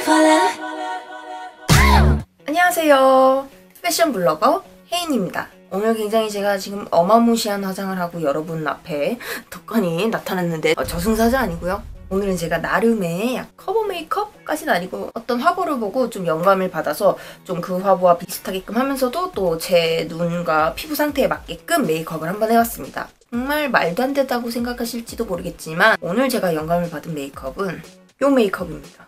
안녕하세요. 패션 블로거 혜인입니다. 오늘 굉장히 제가 지금 어마무시한 화장을 하고 여러분 앞에 덕분이 나타났는데 저승사자 아니고요. 오늘은 제가 나름의 커버 메이크업까지는 아니고 어떤 화보를 보고 좀 영감을 받아서 좀 그 화보와 비슷하게끔 하면서도 또 제 눈과 피부 상태에 맞게끔 메이크업을 한번 해봤습니다. 정말 말도 안 된다고 생각하실지도 모르겠지만 오늘 제가 영감을 받은 메이크업은 요 메이크업입니다.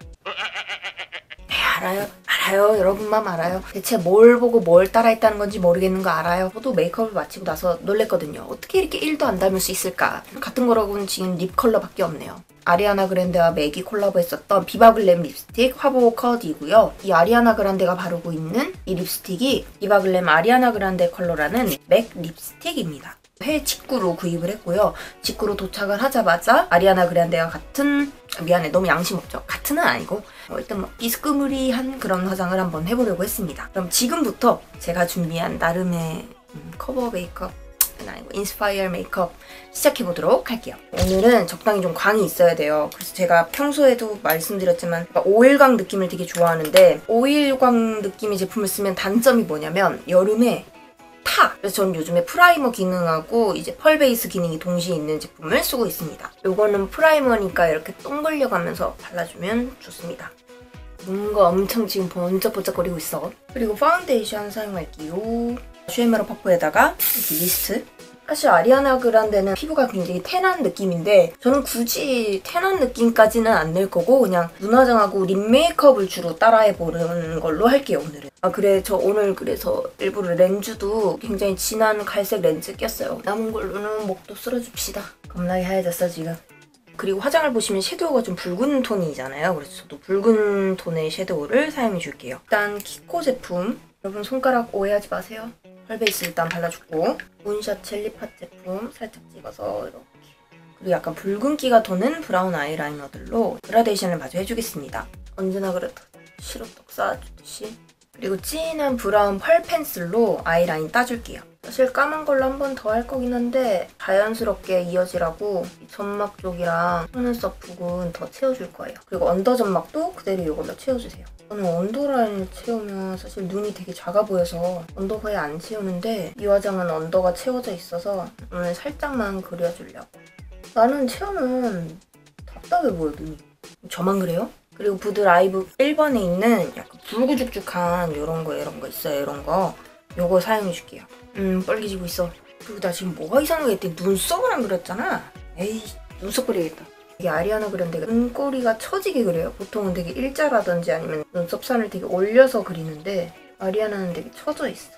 알아요. 여러분만 알아요. 대체 뭘 보고 뭘 따라했다는 건지 모르겠는 거 알아요. 저도 메이크업을 마치고 나서 놀랬거든요. 어떻게 이렇게 1도 안 닮을 수 있을까? 같은 거라고는 지금 립 컬러밖에 없네요. 아리아나 그란데와 맥이 콜라보했었던 비바글램 립스틱 화보 컷이고요. 이 아리아나 그란데가 바르고 있는 이 립스틱이 비바글램 아리아나 그란데 컬러라는 맥 립스틱입니다. 해외 직구로 구입을 했고요. 직구로 도착을 하자마자 아리아나 그란데와 같은, 미안해 너무 양심 없죠? 같은은 아니고 일단 뭐 비스무리한 그런 화장을 한번 해보려고 했습니다. 그럼 지금부터 제가 준비한 나름의 커버 메이크업 아니고 인스파이어 메이크업 시작해보도록 할게요. 오늘은 적당히 좀 광이 있어야 돼요. 그래서 제가 평소에도 말씀드렸지만 오일광 느낌을 되게 좋아하는데 오일광 느낌의 제품을 쓰면 단점이 뭐냐면 여름에 타! 그래서 저는 요즘에 프라이머 기능하고 이제 펄 베이스 기능이 동시에 있는 제품을 쓰고 있습니다. 요거는 프라이머니까 이렇게 동글려가면서 발라주면 좋습니다. 뭔가 엄청 지금 번쩍번쩍거리고 있어. 그리고 파운데이션 사용할게요. 슈에메러 퍼프에다가 이렇게 미스트. 사실 아리아나 그란데는 피부가 굉장히 텐한 느낌인데 저는 굳이 텐한 느낌까지는 안 낼 거고 그냥 눈화장하고 립 메이크업을 주로 따라해보는 걸로 할게요, 오늘은. 그래, 저 오늘 그래서 일부러 렌즈도 굉장히 진한 갈색 렌즈 꼈어요. 남은 걸로는 목도 쓸어줍시다. 겁나게 하얘졌어, 지금. 그리고 화장을 보시면 섀도우가 좀 붉은 톤이잖아요. 그래서 저도 붉은 톤의 섀도우를 사용해줄게요. 일단 키코 제품. 여러분 손가락 오해하지 마세요. 펄 베이스 일단 발라주고 문샷 젤리팟 제품 살짝 찍어서 이렇게. 그리고 약간 붉은기가 도는 브라운 아이라이너들로 그라데이션을 마저 해주겠습니다. 언제나 그래도 시럽떡 쌓아주듯이. 그리고 진한 브라운 펄 펜슬로 아이라인 따줄게요. 사실 까만 걸로 한 번 더 할 거긴 한데 자연스럽게 이어지라고 점막 쪽이랑 속눈썹 부분 더 채워줄 거예요. 그리고 언더 점막도 그대로 이걸로 채워주세요. 저는 언더라인을 채우면 사실 눈이 되게 작아 보여서 언더 거의 안 채우는데 이 화장은 언더가 채워져 있어서 오늘 살짝만 그려주려고. 나는 채우면 답답해 보여, 눈이. 저만 그래요? 그리고 부드 라이브 1번에 있는 약간 붉고죽죽한 이런 거 있어요, 이런 거. 요거 사용해줄게요. 뻘개지고 있어. 그리고 나 지금 뭐가 이상하게 했더니 눈썹을 안 그렸잖아. 에이, 눈썹 그려야겠다. 이게 아리아나 그란데가 눈꼬리가 처지게 그려요. 보통은 되게 일자라든지 아니면 눈썹선을 되게 올려서 그리는데 아리아나는 되게 처져 있어.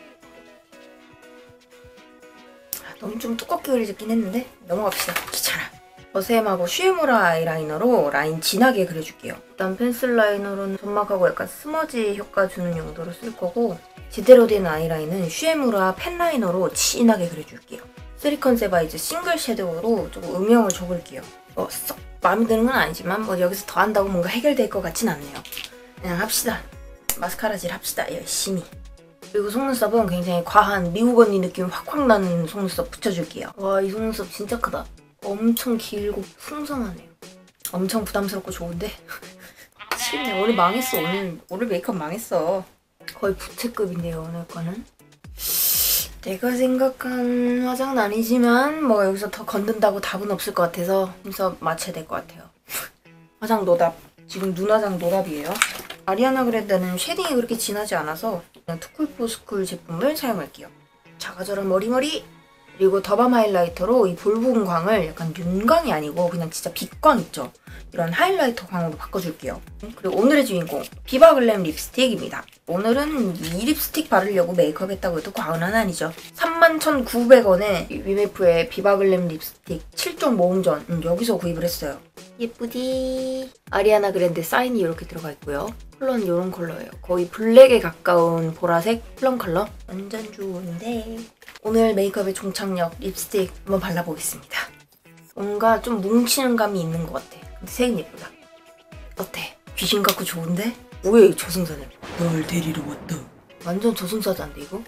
너무 좀 두껍게 그려졌긴 했는데 넘어갑시다. 귀찮아. 어셈하고 슈에무라 아이라이너로 라인 진하게 그려줄게요. 일단 펜슬 라이너로는 점막하고 약간 스머지 효과 주는 용도로 쓸 거고 제대로 된 아이라인은 슈에무라 펜 라이너로 진하게 그려줄게요. 3컨셉 아이즈 싱글 섀도우로 조금 음영을 줘볼게요. 썩 마음에 드는 건 아니지만 여기서 더 한다고 뭔가 해결될 것 같진 않네요. 그냥 합시다. 마스카라질 합시다. 열심히. 그리고 속눈썹은 굉장히 과한 미국 언니 느낌 확확 나는 속눈썹 붙여줄게요. 와, 이 속눈썹 진짜 크다. 엄청 길고 풍성하네요. 엄청 부담스럽고 좋은데? 미치겠네. 오늘 망했어. 오늘 메이크업 망했어. 거의 부채급인데요, 오늘 거는. 내가 생각한 화장은 아니지만 여기서 더 건든다고 답은 없을 것 같아서 그래서 맞춰야 될 것 같아요. 화장 노답. 지금 눈화장 노답이에요. 아리아나 그란데는 쉐딩이 그렇게 진하지 않아서 그냥 투쿨포스쿨 제품을 사용할게요. 작아져라 머리머리! 그리고 더밤 하이라이터로 이 볼 부분 광을 약간 윤광이 아니고 그냥 진짜 빛광 있죠? 이런 하이라이터 광으로 바꿔줄게요. 그리고 오늘의 주인공 비바글램 립스틱입니다. 오늘은 이 립스틱 바르려고 메이크업 했다고 해도 과언은 아니죠. 31,900원에 위메프의 비바글램 립스틱 7종 모음전 여기서 구입을 했어요. 예쁘디. 아리아나 그란데 사인이 이렇게 들어가 있고요. 컬러는 이런 컬러예요. 거의 블랙에 가까운 보라색 플럼 컬러. 완전 좋은데. 오늘 메이크업의 종착역 립스틱 한번 발라보겠습니다. 뭔가 좀 뭉치는 감이 있는 것 같아. 근데 색은 예쁘다. 어때? 귀신 같고 좋은데? 뭐야 이 저승사자. 널 데리러 왔다. 완전 저승사자인데 이거?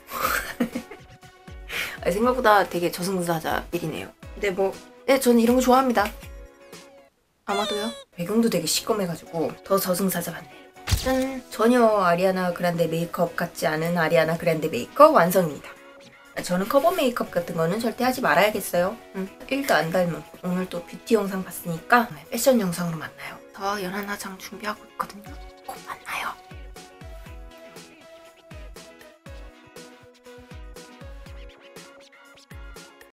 생각보다 되게 저승사자 일이네요. 근데 저는 이런 거 좋아합니다. 아마도요. 배경도 되게 시꺼매가지고 더 저승사자 같네요. 짠! 전혀 아리아나 그란데 메이크업 같지 않은 아리아나 그란데 메이크업 완성입니다. 저는 커버 메이크업 같은 거는 절대 하지 말아야겠어요. 1도 안 닮은. 오늘 또 뷰티 영상 봤으니까 패션 영상으로 만나요. 더 연한 화장 준비하고 있거든요. 곧 만나요.